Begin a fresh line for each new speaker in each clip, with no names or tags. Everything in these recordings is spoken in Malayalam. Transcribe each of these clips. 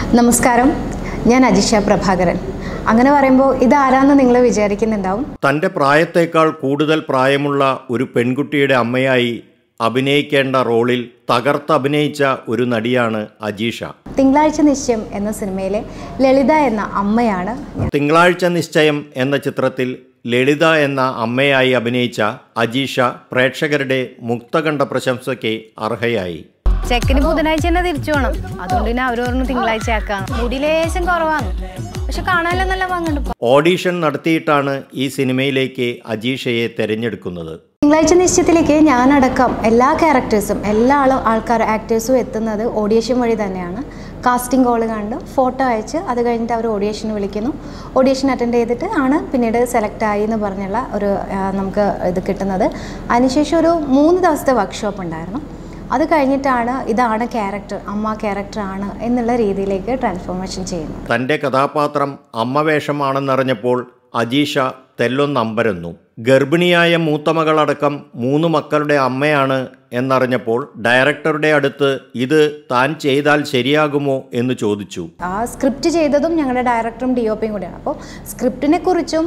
നമസ്കാരം, ഞാൻ അജിഷ പ്രഭാകരൻ. അങ്ങനെ പറയുമ്പോൾ ഇതാരാന്ന് നിങ്ങൾ വിചാരിക്കുന്നുണ്ടാവും.
തൻ്റെ പ്രായത്തേക്കാൾ കൂടുതൽ പ്രായമുള്ള ഒരു പെൺകുട്ടിയുടെ അമ്മയായി അഭിനയിക്കേണ്ട റോളിൽ തകർത്തഭിനയിച്ച ഒരു നടിയാണ് അജീഷ.
തിങ്കളാഴ്ച നിശ്ചയം എന്ന സിനിമയിലെ ലളിത എന്ന അമ്മയാണ്.
തിങ്കളാഴ്ച നിശ്ചയം എന്ന ചിത്രത്തിൽ ലളിത എന്ന അമ്മയായി അഭിനയിച്ച അജീഷ പ്രേക്ഷകരുടെ മുക്തകണ്ഠ പ്രശംസയ്ക്ക് അർഹയായി.
ചെക്കന് ബുധനാഴ്ച തന്നെ തിരിച്ചു വേണം, അതുകൊണ്ട് തന്നെ അവർ പറഞ്ഞു തിങ്കളാഴ്ച ആക്കാം. മുടി ലേശം കുറവാണ്, പക്ഷെ കാണാനല്ലോ നല്ല വാങ്ങുന്നുണ്ട്.
ഓഡീഷൻ നടത്തിയിട്ടാണ് ഈ സിനിമയിലേക്ക് അജീഷയെ തിരഞ്ഞെടുക്കുന്നത്.
തിങ്കളാഴ്ച നിശ്ചയത്തിലേക്ക് ഞാനടക്കം എല്ലാ ക്യാരക്ടേഴ്സും എല്ലാ ആക്ടേഴ്സും എത്തുന്നത് ഓഡിയേഷൻ വഴി തന്നെയാണ്. കാസ്റ്റിംഗ് കോൾ കണ്ട് ഫോട്ടോ അയച്ച് അത് കഴിഞ്ഞിട്ട് അവർ ഓഡിയേഷന് വിളിക്കുന്നു. ഓഡിയേഷൻ അറ്റൻഡ് ചെയ്തിട്ട് ആണ് പിന്നീട് സെലക്ട് ആയി എന്ന് പറഞ്ഞുള്ള ഒരു നമുക്ക് ഇത് കിട്ടുന്നത്. അതിനുശേഷം ഒരു 3 ദിവസത്തെ വർക്ക്ഷോപ്പ് ഉണ്ടായിരുന്നു. അത് കഴിഞ്ഞിട്ടാണ് ഇതാണ് ക്യാരക്ടർ, അമ്മ ക്യാരക്ടറാണ് എന്നുള്ള രീതിയിലേക്ക് ട്രാൻസ്ഫോർമേഷൻ ചെയ്യുന്നത്.
തൻ്റെ കഥാപാത്രം അമ്മ വേഷമാണെന്നറിഞ്ഞപ്പോൾ അജീഷ തെല്ലൊന്നമ്പരന്നു. ഗർഭിണിയായ മൂത്തമകളടക്കം 3 മക്കളുടെ അമ്മയാണ് എന്നറിഞ്ഞപ്പോൾ ഡയറക്ടറുടെ അടുത്ത് ഇത് താൻ ചെയ്താൽ ശരിയാകുമോ എന്ന് ചോദിച്ചു.
ആ സ്ക്രിപ്റ്റ് ചെയ്തതും ഞങ്ങളുടെ ഡയറക്ടറും DOPയും കൂടിയാണ്. അപ്പോൾ സ്ക്രിപ്റ്റിനെ കുറിച്ചും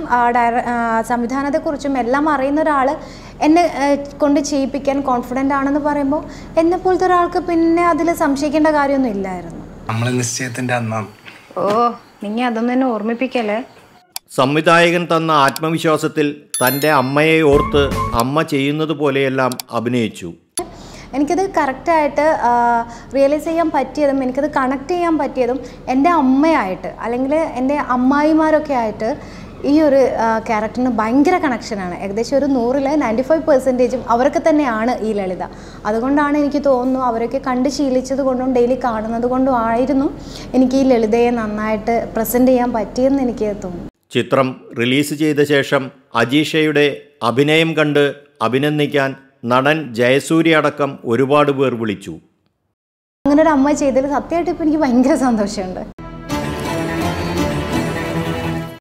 സംവിധാനത്തെക്കുറിച്ചും എല്ലാം അറിയുന്ന ഒരാൾ എന്നെ കൊണ്ട് ചെയ്യിപ്പിക്കാൻ കോൺഫിഡൻ്റ് ആണെന്ന് പറയുമ്പോൾ എന്നെ പോലത്തെ ഒരാൾക്ക് പിന്നെ അതിൽ സംശയിക്കേണ്ട കാര്യമൊന്നും ഇല്ലായിരുന്നു.
നിശ്ചയത്തിൻ്റെ അന്നാണ്.
ഓ, നിങ്ങൾ അതൊന്നും എന്നെ ഓർമ്മിപ്പിക്കല്ലേ.
സംവിധായകൻ തന്ന ആത്മവിശ്വാസത്തിൽ തൻ്റെ അമ്മയെ ഓർത്ത് അമ്മ ചെയ്യുന്നത് പോലെയെല്ലാം അഭിനയിച്ചു.
എനിക്കത് കറക്റ്റായിട്ട് റിയലൈസ് ചെയ്യാൻ പറ്റിയതും എനിക്കത് കണക്ട് ചെയ്യാൻ പറ്റിയതും എൻ്റെ അമ്മയായിട്ട് അല്ലെങ്കിൽ എൻ്റെ അമ്മായിമാരൊക്കെ ആയിട്ട് ഈ ഒരു ക്യാരക്ടറിന് ഭയങ്കര കണക്ഷനാണ്. ഏകദേശം ഒരു 100-ൽ 95% അവരൊക്കെ തന്നെയാണ് ഈ ലളിത. അതുകൊണ്ടാണ് എനിക്ക് തോന്നുന്നു അവരൊക്കെ കണ്ട് ശീലിച്ചത് കൊണ്ടും ഡെയിലി കാണുന്നത് കൊണ്ടും ആയിരുന്നു എനിക്ക് ഈ ലളിതയെ നന്നായിട്ട് പ്രസൻറ്റ് ചെയ്യാൻ പറ്റിയെന്ന് എനിക്ക് തോന്നുന്നു.
ചിത്രം റിലീസ് ചെയ്ത ശേഷം അജീഷയുടെ അഭിനയം കണ്ട് അഭിനന്ദിക്കാൻ നടൻ ജയസൂര്യ അടക്കം ഒരുപാട് പേർ വിളിച്ചു.
അങ്ങനെ ഒരു അമ്മ ചെയ്തതിൽ സത്യമായിട്ട് ഇപ്പം എനിക്ക് ഭയങ്കര സന്തോഷമുണ്ട്.